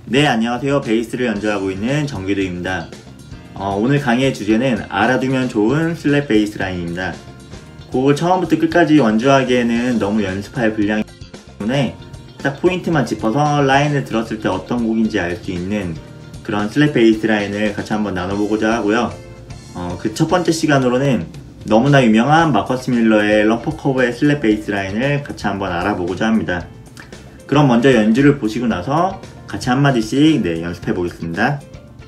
네, 안녕하세요. 베이스를 연주하고 있는 정규도입니다. 오늘 강의의 주제는 알아두면 좋은 슬랩 베이스 라인입니다. 곡을 처음부터 끝까지 연주하기에는 너무 연습할 분량이 때문에 딱 포인트만 짚어서 라인을 들었을 때 어떤 곡인지 알 수 있는 그런 슬랩 베이스 라인을 같이 한번 나눠보고자 하고요. 그 첫 번째 시간으로는 너무나 유명한 마커스 밀러의 럼퍼 커브의 슬랩 베이스 라인을 같이 한번 알아보고자 합니다. 그럼 먼저 연주를 보시고 나서 같이 한마디씩 연습해 보겠습니다.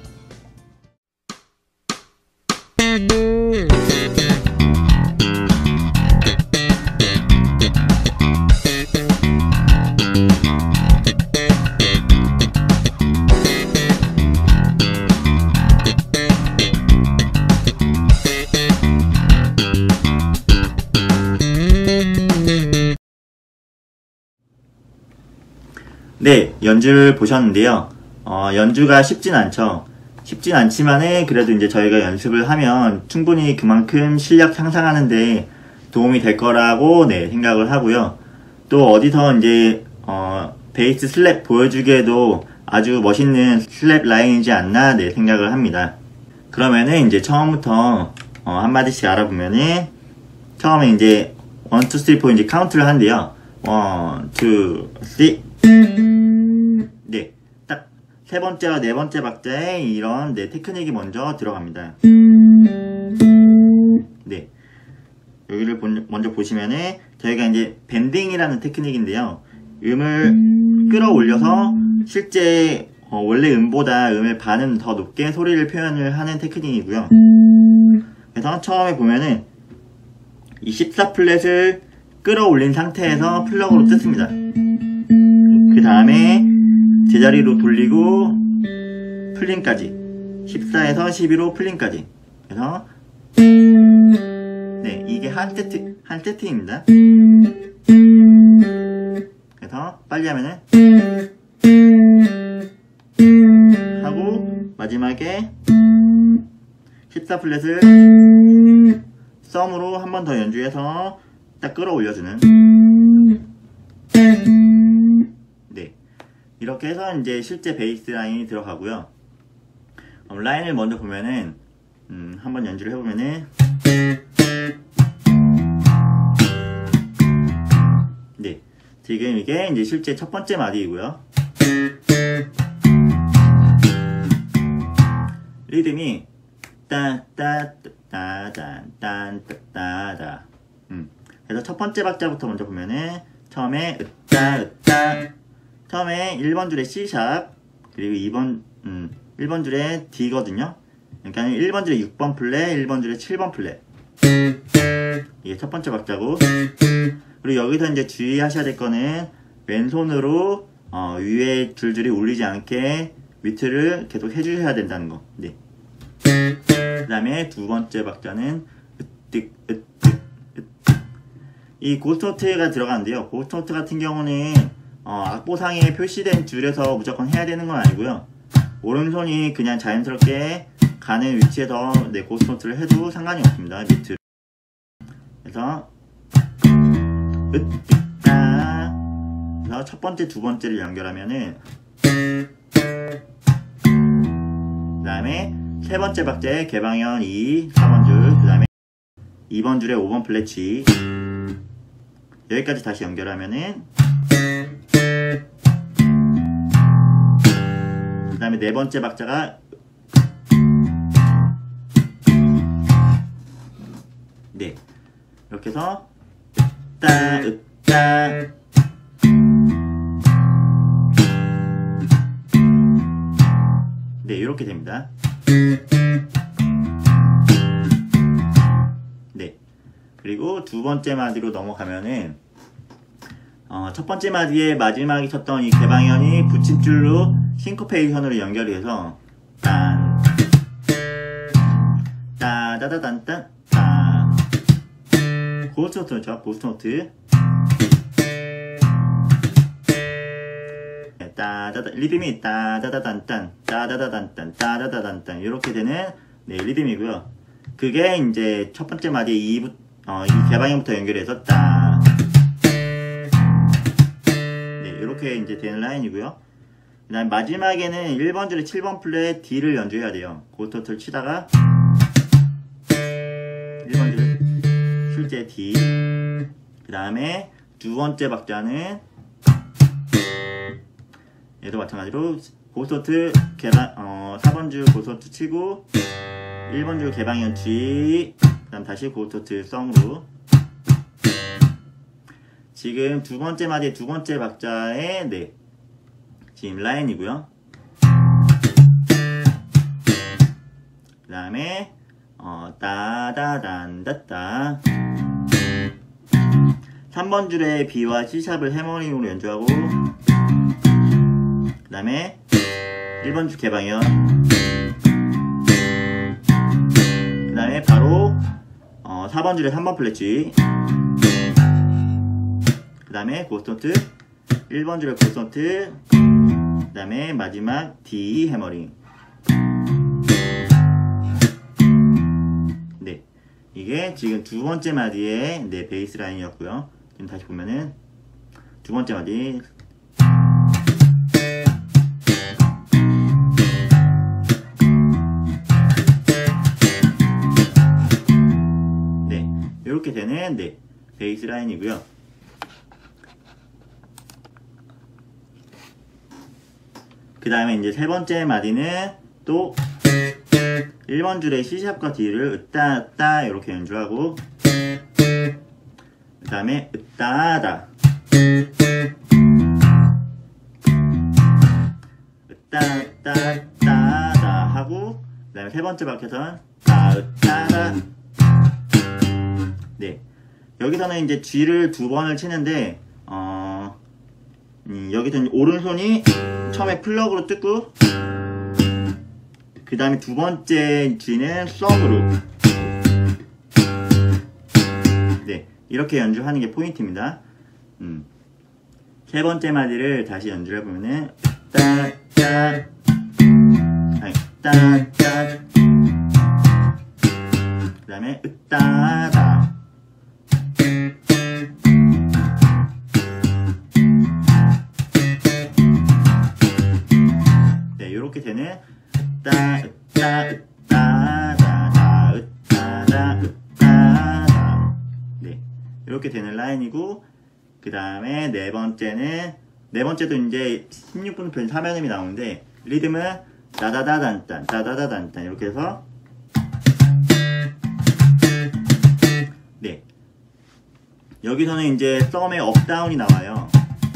네, 연주를 보셨는데요. 연주가 쉽진 않죠. 쉽진 않지만은 그래도 이제 저희가 연습을 하면 충분히 그만큼 실력 향상하는데 도움이 될 거라고 생각을 하고요. 또 어디서 이제 베이스 슬랩 보여주기에도 아주 멋있는 슬랩 라인이지 않나 생각을 합니다. 그러면은 이제 처음부터 한마디씩 알아보면은 처음에 이제 1, 2, 3, 4 이제 카운트를 하는데요. 1, 2, 3 네, 딱 세 번째와 네 번째 박자에 이런 테크닉이 먼저 들어갑니다. 네, 여기를 먼저 보시면은 저희가 이제 밴딩이라는 테크닉인데요. 음을 끌어올려서 실제 원래 음보다 음의 반은 더 높게 소리를 표현을 하는 테크닉이고요. 그래서 처음에 보면은 이 14플랫을 끌어올린 상태에서 플러그로 뜯습니다. 그 다음에 제자리로 돌리고 플린까지 14에서 12로 플린까지. 그래서 이게 한 세트입니다. 그래서 빨리 하면은 하고 마지막에 14플랫을 썸으로 한 번 더 연주해서 딱 끌어올려주는. 이렇게 해서 이제 실제 베이스 라인이 들어가고요. 라인을 먼저 보면은 한번 연주를 해보면은 지금 이게 이제 실제 첫 번째 마디이고요. 리듬이 따따따따따따따. 그래서 첫 번째 박자부터 먼저 보면은 처음에 처음에 1번 줄에 C샵, 그리고 1번 줄에 D거든요. 그러니까 1번 줄에 6번 플랫, 1번 줄에 7번 플랫. 이게 첫 번째 박자고. 그리고 여기서 이제 주의하셔야 될 거는 왼손으로 위에 줄줄이 울리지 않게 위트를 계속 해주셔야 된다는 거. 그 다음에 두 번째 박자는 이 고스트노트가 들어가는데요. 고스트노트 같은 경우는 악보상에 표시된 줄에서 무조건 해야 되는 건 아니고요. 오른손이 그냥 자연스럽게 가는 위치에서 고스트노트를 해도 상관이 없습니다. 밑으로. 그래서 그래서 첫 번째, 두 번째를 연결하면은 그 다음에 세 번째 박자에 개방현 2, 4번 줄, 그 다음에 2번 줄에 5번 플랫 G. 여기까지 다시 연결하면은 그 다음에 네 번째 박자가 이렇게 해서 이렇게 됩니다. 그리고 두 번째 마디로 넘어가면은 첫 번째 마디의 마지막에 쳤던 이 개방현이 붙임줄로 싱코페이션으로 연결이 해서 따다다단딴 고스트노트죠. 고스트노트. 리듬이 따다다단딴 따다다단딴 따다다단딴 이렇게 되는 리듬이고요. 그게 이제 첫 번째 마디에 이 개방형부터 연결해서 이렇게 이제 되는 라인이고요. 그 다음 마지막에는 1번 줄에 7번 플랫 D를 연주해야 돼요. 고스톱을 치다가 1번 줄 실제 D, 그 다음에 두 번째 박자는 얘도 마찬가지로 고스톱 개방 4번 줄 고스톱 치고 1번 줄 개방현 G, 그 다음 다시 고스톱 썸으로. 지금 두 번째 마디의 두 번째 박자에 네 지금 라인이고요. 그 다음에 따다단다따 3번 줄에 B와 C샵을 해머링으로 연주하고, 그 다음에 1번 줄 개방현, 그 다음에 바로 4번 줄에 3번 플랫 G, 그 다음에 고스톱, 1번 줄에 고스톱, 그 다음에 마지막 D 해머링. 네, 이게 지금 두 번째 마디의 네, 베이스 라인이었고요. 지금 다시 보면은 두 번째 마디, 네, 이렇게 되는 네, 베이스 라인이고요. 그 다음에 이제 세 번째 마디는 또 1번 줄에 C샵과 D를 으따 으따 이렇게 연주하고, 그 다음에 으따다 으따 으따 따다 하고, 그 다음에 세 번째 박자선 따 으따다. 네, 여기서는 이제 G를 두 번을 치는데 여기서는 오른손이 처음에 플러그로 뜯고, 그 다음에 두 번째 G는 썸으로. 네, 이렇게 연주하는 게 포인트입니다. 세 번째 마디를 다시 연주를 해보면은 따따, 아니 따따, 그 다음에 으따다. 네, 이렇게 되는 따 으따 으따다다 으따다 으따다. 네, 이렇게 되는 라인이고, 그 다음에 네 번째도 이제 16분편 3연음이 나오는데, 리듬은 따다다단딴 따다다단딴 이렇게 해서, 네, 여기서는 이제 썸의 업다운이 나와요.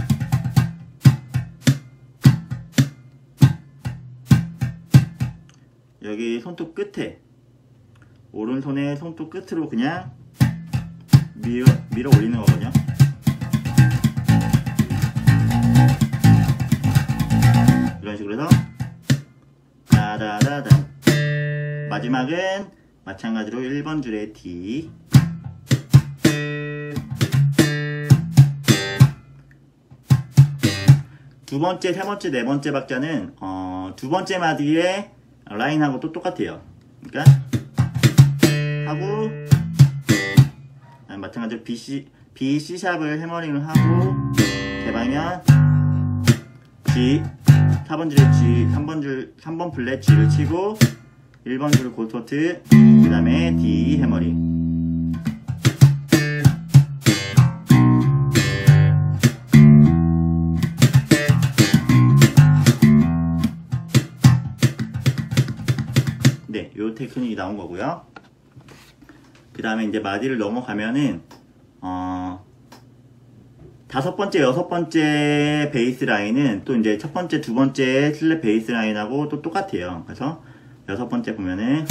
여기 손톱 끝에, 오른손의 손톱 끝으로 그냥 밀어 올리는 거거든요. 이런 식으로 해서 다다다다. 마지막은 마찬가지로 1번 줄에 D, 두 번째, 세 번째, 네 번째 박자는 두 번째 마디에 라인하고 또 똑같아요. 그러니까 하고, 마찬가지로 B, C샵을 해머링을 하고, 개방현 G, 4번 줄에 G, 3번 플랫 G를 치고, 1번 줄 고스톱, 그 다음에 D 해머링. 네, 요 테크닉이 나온 거고요. 그 다음에 이제 마디를 넘어가면은 다섯 번째, 여섯 번째 베이스 라인은 또 이제 첫 번째, 두 번째 슬랩 베이스 라인하고 또 똑같아요. 그래서 여섯 번째 보면은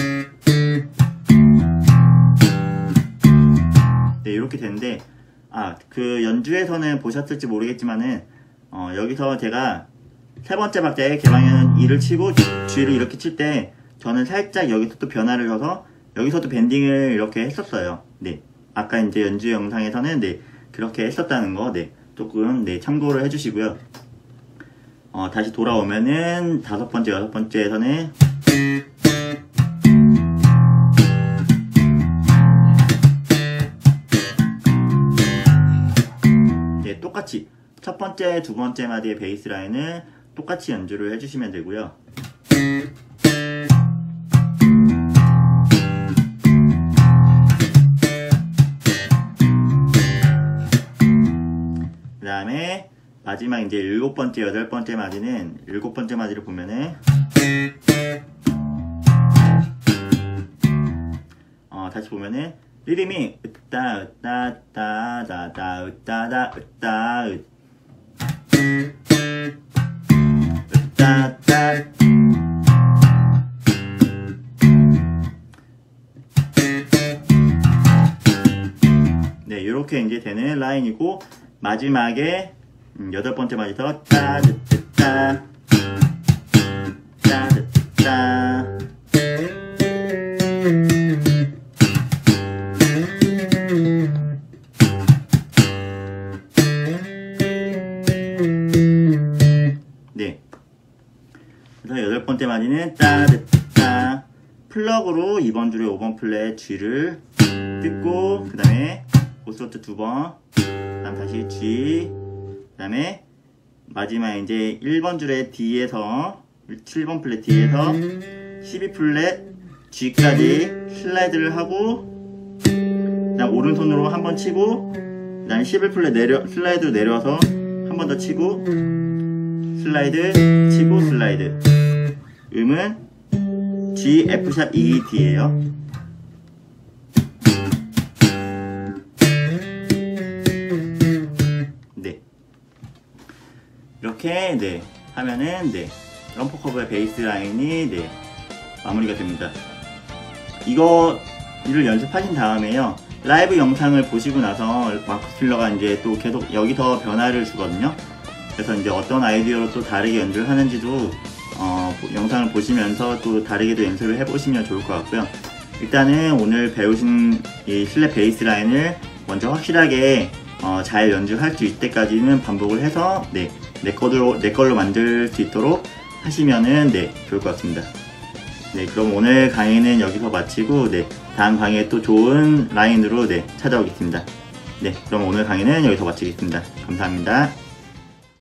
네, 이렇게 되는데, 그 연주에서는 보셨을지 모르겠지만은 여기서 제가 세 번째 박자에 개방현 E를 치고 G를 이렇게 칠 때 저는 살짝 여기서 또 변화를 줘서 여기서도 밴딩을 이렇게 했었어요. 네, 아까 이제 연주 영상에서는 네, 그렇게 했었다는 거, 네, 조금 네, 참고를 해주시고요. 다시 돌아오면은 다섯 번째, 여섯 번째에서는 네, 똑같이 첫 번째, 두 번째 마디의 베이스 라인을 똑같이 연주를 해주시면 되고요. 그 다음에 마지막 이제 7번째, 8번째 마디는 7번째 마디를 보면은 다시 보면은 리듬이 으따 으따 따 다다 으따 다 으따 으따 따 네, 이렇게 이제 되는 라인이고 마지막에 8번째 마디서 따드뜨따 따드뜨따 네, 그래서 8번째 마디는 따드뜨따 플럭으로 2번 줄에 5번 플랫 G를 뜯고 그 다음에 고스로트 2번 그 다음 다시 G 그 다음에 마지막 이제 1번 줄에 D에서 7번 플랫 D에서 12플랫 G까지 슬라이드를 하고 그 다음 오른손으로 한번 치고 그 다음에 11플랫 슬라이드로 내려와서 한 번 더 치고 슬라이드 치고 슬라이드 음은 G, F# E, D예요. 네, 이렇게 네 하면은 네 럼퍼 커브의 베이스 라인이 네 마무리가 됩니다. 이거를 연습하신 다음에요, 라이브 영상을 보시고 나서 마커스 필러가 이제 또 계속 여기서 변화를 주거든요. 그래서 이제 어떤 아이디어로 또 다르게 연주를 하는지도 영상을 보시면서 또 다르게도 연습을 해보시면 좋을 것 같고요. 일단은 오늘 배우신 이 슬랩 베이스 라인을 먼저 확실하게 잘 연주할 수 있을 때까지는 반복을 해서 네, 내 걸로 만들 수 있도록 하시면은 네, 좋을 것 같습니다. 네, 그럼 오늘 강의는 여기서 마치고 네, 다음 강의에 또 좋은 라인으로 네, 찾아오겠습니다. 네, 그럼 오늘 강의는 여기서 마치겠습니다. 감사합니다.